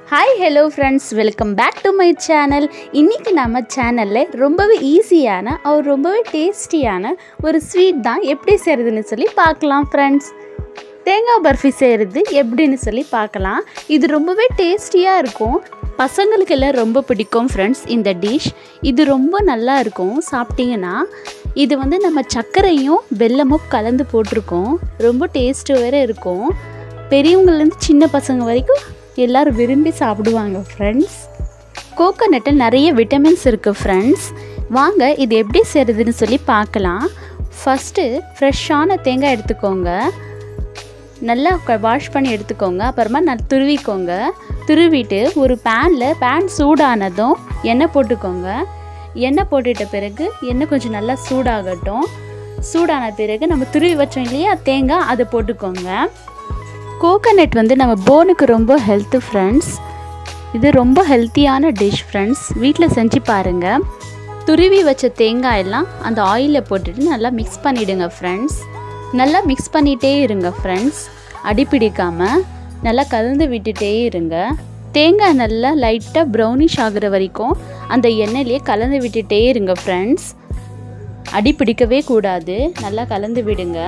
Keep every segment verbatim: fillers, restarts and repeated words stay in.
Hi hello friends, welcome back to my channel. இன்னைக்கு நம்ம சேனல்ல ரொம்பவே ஈஸியான और ரொம்பவே டேஸ்டியான ஒரு ஸ்வீட் தான் எப்படி செய்யறதுன்னு சொல்லி பார்க்கலாம் फ्रेंड्स. தேங்காய் பர்ஃபி செய்யறது எப்படின்னு சொல்லி பார்க்கலாம். இது ரொம்பவே டேஸ்டியா இருக்கும். பசங்களுக்கு எல்லாம் ரொம்ப பிடிக்கும் फ्रेंड्स இந்த டிஷ். இது ரொம்ப நல்லா இருக்கும் சாப்பிட்டீங்கன்னா. இது வந்து நம்ம சர்க்கரையும் வெல்லமும் கலந்து போட்டுருக்கோம். ரொம்ப டேஸ்ட் வேற இருக்கும். பெரியவங்கல இருந்து சின்ன பசங்க வரைக்கும் எல்லாரும் விரும்பி சாப்பிடுவாங்க फ्रेंड्स. கோகனட்டில் நிறைய விட்டமின்ஸ் இருக்குது फ्रेंड्स. வாங்க இது எப்படி செய்கிறதுன்னு சொல்லி பார்க்கலாம். ஃபஸ்ட்டு ஃப்ரெஷ்ஷான தேங்காய் எடுத்துக்கோங்க. நல்லா வாஷ் பண்ணி எடுத்துக்கோங்க. அப்புறமா நல்லா துருவிக்கோங்க. துருவிட்டு ஒரு பேனில் பேன் சூடானதும் எண்ணெய் போட்டுக்கோங்க. எண்ணெய் போட்டுட்ட பிறகு எண்ணெய் கொஞ்சம் நல்லா சூடாகட்டும். சூடான பிறகு நம்ம துருவி வச்சோம் இல்லையா தேங்காய் அதை போட்டுக்கோங்க. கோகனட் வந்து நம்ம போனுக்கு ரொம்ப ஹெல்த்து ஃப்ரெண்ட்ஸ். இது ரொம்ப ஹெல்த்தியான டிஷ் ஃப்ரெண்ட்ஸ். வீட்டில் செஞ்சு பாருங்கள். துருவி வச்ச தேங்காயெல்லாம் அந்த ஆயிலில் போட்டுட்டு நல்லா மிக்ஸ் பண்ணிவிடுங்க ஃப்ரெண்ட்ஸ். நல்லா மிக்ஸ் பண்ணிகிட்டே இருங்க ஃப்ரெண்ட்ஸ். அடிப்பிடிக்காமல் நல்லா கலந்து விட்டுட்டே இருங்க. தேங்காய் நல்லா லைட்டாக ப்ரௌனிஷ் ஆகிற வரைக்கும் அந்த எண்ணெயிலே கலந்து விட்டுட்டே இருங்க ஃப்ரெண்ட்ஸ். அடிப்பிடிக்கவே கூடாது. நல்லா கலந்து விடுங்க.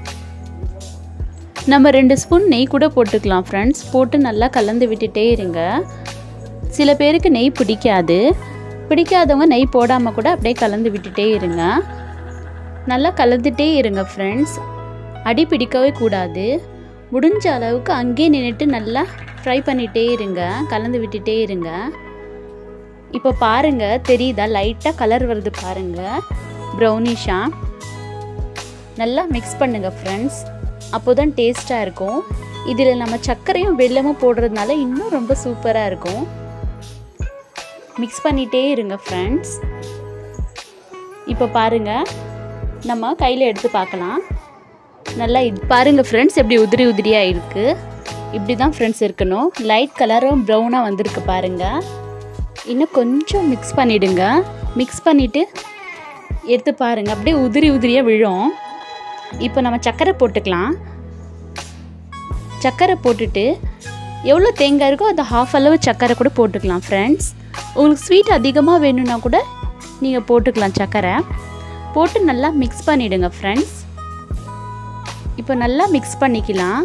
நம்ம ரெண்டு ஸ்பூன் நெய் கூட போட்டுக்கலாம் ஃப்ரெண்ட்ஸ். போட்டு நல்லா கலந்து விட்டுட்டே இருங்க. சில பேருக்கு நெய் பிடிக்காது. பிடிக்காதவங்க நெய் போடாமல் கூட அப்படியே கலந்து விட்டுட்டே இருங்க. நல்லா கலந்துட்டே இருங்க ஃப்ரெண்ட்ஸ். அடி பிடிக்கவே கூடாது. முடிஞ்ச அளவுக்கு அங்கேயே நின்றுட்டு நல்லா ஃப்ரை பண்ணிகிட்டே இருங்க. கலந்து விட்டுட்டே இருங்க. இப்போ பாருங்கள் தெரியுதா லைட்டாக கலர் வருது பாருங்கள் ப்ரௌனிஷாக. நல்லா மிக்ஸ் பண்ணுங்கள் ஃப்ரெண்ட்ஸ். அப்போ தான் டேஸ்ட்டாக இருக்கும். இதில் நம்ம சர்க்கரையும் வெல்லமும் போடுறதுனால இன்னும் ரொம்ப சூப்பராக இருக்கும். மிக்ஸ் பண்ணிகிட்டே இருங்க ஃப்ரெண்ட்ஸ். இப்போ பாருங்கள் நம்ம கையில் எடுத்து பார்க்கலாம். நல்லா இது பாருங்கள் ஃப்ரெண்ட்ஸ் எப்படி உதிரி உதிரியாக இருக்குது. இப்படி தான் ஃப்ரெண்ட்ஸ் இருக்கணும். லைட் கலரும் ப்ரௌனாக வந்திருக்கு பாருங்கள். இன்னும் கொஞ்சம் மிக்ஸ் பண்ணிவிடுங்க. மிக்ஸ் பண்ணிவிட்டு எடுத்து பாருங்கள் அப்படியே உதிரி உதிரியாக விழும். இப்போ நம்ம சர்க்கரை போட்டுக்கலாம். சர்க்கரை போட்டுட்டு எவ்வளோ தேங்காய் இருக்கோ அது ஹாஃப் அளவு சர்க்கரை கூட போட்டுக்கலாம் ஃப்ரெண்ட்ஸ். உங்களுக்கு ஸ்வீட் அதிகமாக வேணும்னா கூட நீங்கள் போட்டுக்கலாம் சர்க்கரை. போட்டு நல்லா மிக்ஸ் பண்ணிவிடுங்க ஃப்ரெண்ட்ஸ். இப்போ நல்லா மிக்ஸ் பண்ணிக்கலாம்.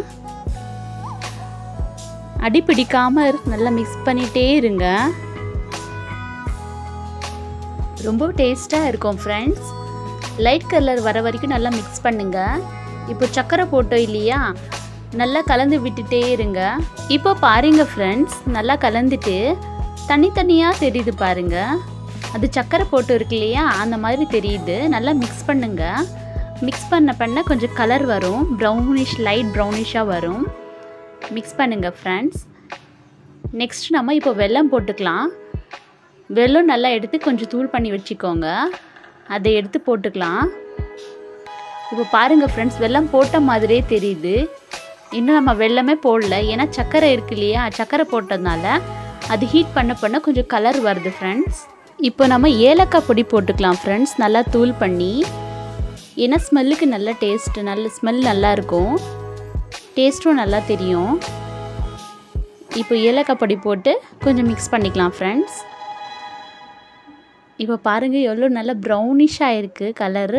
அடி பிடிக்காமல் நல்லா மிக்ஸ் பண்ணிகிட்டே இருங்க. ரொம்ப டேஸ்ட்டாக இருக்கும் ஃப்ரெண்ட்ஸ். லைட் கலர் வர வரைக்கும் நல்லா மிக்ஸ் பண்ணுங்கள். இப்போ சர்க்கரை போட்டோம் இல்லையா நல்லா கலந்து விட்டுட்டே இருங்க. இப்போ பாருங்கள் ஃப்ரெண்ட்ஸ் நல்லா கலந்துட்டு தனித்தனியாக தெரியுது பாருங்கள். அது சர்க்கரை போட்டு இருக்கு இல்லையா அந்த மாதிரி தெரியுது. நல்லா மிக்ஸ் பண்ணுங்கள். மிக்ஸ் பண்ண பண்ண கொஞ்சம் கலர் வரும். ப்ரௌனிஷ் லைட் ப்ரௌனிஷாக வரும். மிக்ஸ் பண்ணுங்கள் ஃப்ரெண்ட்ஸ். நெக்ஸ்ட் நம்ம இப்போ வெல்லம் போட்டுக்கலாம். வெல்லம் நல்லா எடுத்து கொஞ்சம் தூள் பண்ணி வச்சுக்கோங்க. அதை எடுத்து போட்டுக்கலாம். இப்போ பாருங்கள் ஃப்ரெண்ட்ஸ் வெல்லம் போட்ட மாதிரியே தெரியுது. இன்னும் நம்ம வெல்லமே போடல. ஏன்னா சர்க்கரை இருக்கு இல்லையா சர்க்கரை போட்டதுனால அது ஹீட் பண்ண பண்ண கொஞ்சம் கலர் வருது ஃப்ரெண்ட்ஸ். இப்போ நம்ம ஏலக்காய் பொடி போட்டுக்கலாம் ஃப்ரெண்ட்ஸ் நல்லா தூள் பண்ணி. ஏன்னா ஸ்மெல்லுக்கு நல்ல டேஸ்ட் நல்ல ஸ்மெல் நல்லா இருக்கும். டேஸ்ட்டும் நல்லா தெரியும். இப்போ ஏலக்காய் பொடி போட்டு கொஞ்சம் மிக்ஸ் பண்ணிக்கலாம் ஃப்ரெண்ட்ஸ். இப்போ பாருங்கள் எவ்வளோ நல்லா ப்ரௌனிஷாக இருக்குது கலரு.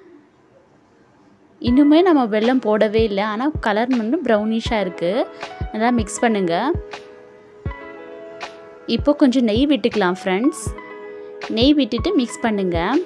இன்னுமே நம்ம வெல்லம் போடவே இல்லை. ஆனால் கலர் மட்டும் ப்ரௌனிஷாக இருக்குது. நல்லா மிக்ஸ் பண்ணுங்கள். இப்போ கொஞ்சம் நெய் விட்டுக்கலாம் ஃப்ரெண்ட்ஸ். நெய் விட்டுட்டு மிக்ஸ் பண்ணுங்கள்.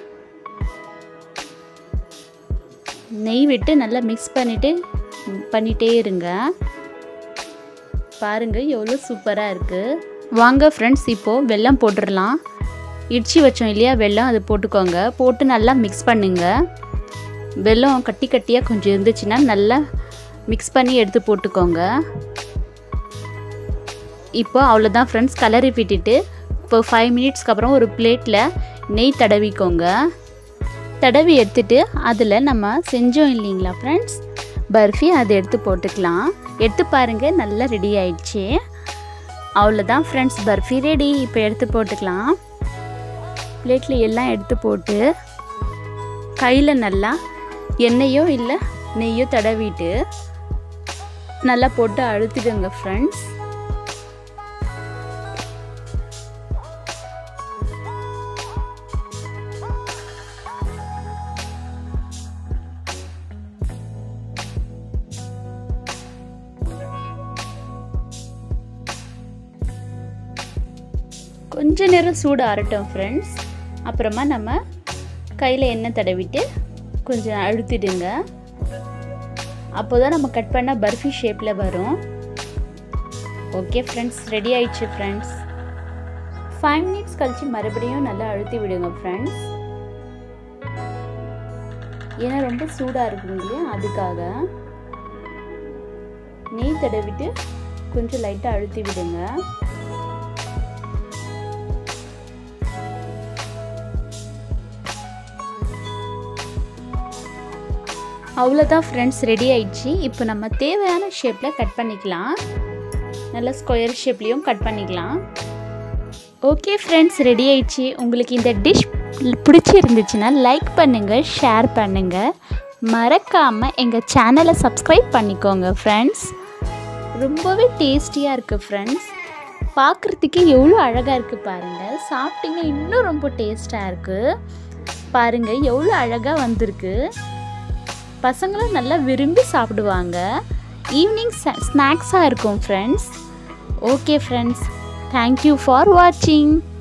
நெய் விட்டு நல்லா மிக்ஸ் பண்ணிவிட்டு பண்ணிகிட்டே இருங்க. பாருங்கள் எவ்வளோ சூப்பராக இருக்குது. வாங்க ஃப்ரெண்ட்ஸ் இப்போது வெல்லம் போட்டுடலாம். இடிச்சு வச்சோம் இல்லையா வெல்லம் அது போட்டுக்கோங்க. போட்டு நல்லா மிக்ஸ் பண்ணுங்கள். வெல்லம் கட்டி கட்டியாக கொஞ்சம் இருந்துச்சுன்னா நல்லா மிக்ஸ் பண்ணி எடுத்து போட்டுக்கோங்க. இப்போ அவ்வளோதான் ஃப்ரெண்ட்ஸ் கலரி விட்டுட்டு இப்போ ஃபைவ் மினிட்ஸ்க்கு அப்புறம் ஒரு பிளேட்டில் நெய் தடவிக்கோங்க. தடவி எடுத்துட்டு அதில் நம்ம செஞ்சோம் இல்லைங்களா ஃப்ரெண்ட்ஸ் பர்ஃபி அதை எடுத்து போட்டுக்கலாம். எடுத்து பாருங்கள் நல்லா ரெடி ஆயிடுச்சு. அவ்வளோதான் ஃப்ரெண்ட்ஸ் பர்ஃபி ரெடி. இப்போ எடுத்து போட்டுக்கலாம். பிளேட்டில் எல்லாம் எடுத்து போட்டு கையில் நல்லா எண்ணெயோ இல்லை நெய்யோ தடவிட்டு நல்லா போட்டு அழுத்திடுங்க ஃப்ரெண்ட்ஸ். கொஞ்ச நேரம் சூடு ஆறட்டும் ஃப்ரெண்ட்ஸ். அப்புறமா நம்ம கையில் எண்ணெய் தடவிட்டு கொஞ்சம் அழுத்திடுங்க. அப்போ தான் நம்ம கட் பண்ண பர்ஃபி ஷேப்பில் வரும். ஓகே ஃப்ரெண்ட்ஸ், ரெடி ஆயிடுச்சு ஃப்ரெண்ட்ஸ். ஃபைவ் மினிட்ஸ் கழித்து மறுபடியும் நல்லா அழுத்தி விடுங்க ஃப்ரெண்ட்ஸ். ஏன்னா ரொம்ப சூடாக இருக்கும் இல்லையா, அதுக்காக நெய் தடவிட்டு கொஞ்சம் லைட்டாக அழுத்தி விடுங்க. அவ்வளோதான் ஃப்ரெண்ட்ஸ், ரெடி ஆயிடுச்சு. இப்போ நம்ம தேவையான ஷேப்பில் கட் பண்ணிக்கலாம். நல்லா ஸ்கொயர் ஷேப்லேயும் கட் பண்ணிக்கலாம். ஓகே ஃப்ரெண்ட்ஸ், ரெடி ஆயிடுச்சு. உங்களுக்கு இந்த டிஷ் பிடிச்சிருந்துச்சுன்னா லைக் பண்ணுங்கள், ஷேர் பண்ணுங்கள், மறக்காமல் எங்கள் சேனலை சப்ஸ்கிரைப் பண்ணிக்கோங்க ஃப்ரெண்ட்ஸ். ரொம்பவே டேஸ்டியாக இருக்குது ஃப்ரெண்ட்ஸ். பார்க்குறதுக்கே எவ்வளோ அழகாக இருக்குது பாருங்கள். சாப்பிட்டீங்க இன்னும் ரொம்ப டேஸ்ட்டாக இருக்குது. பாருங்கள் எவ்வளோ அழகாக வந்திருக்கு. பசங்களும் நல்லா விரும்பி சாப்பிடுவாங்க. ஈவினிங் ஸ்நாக்ஸாக இருக்கும் friends. Okay friends, thank you for வாட்சிங்.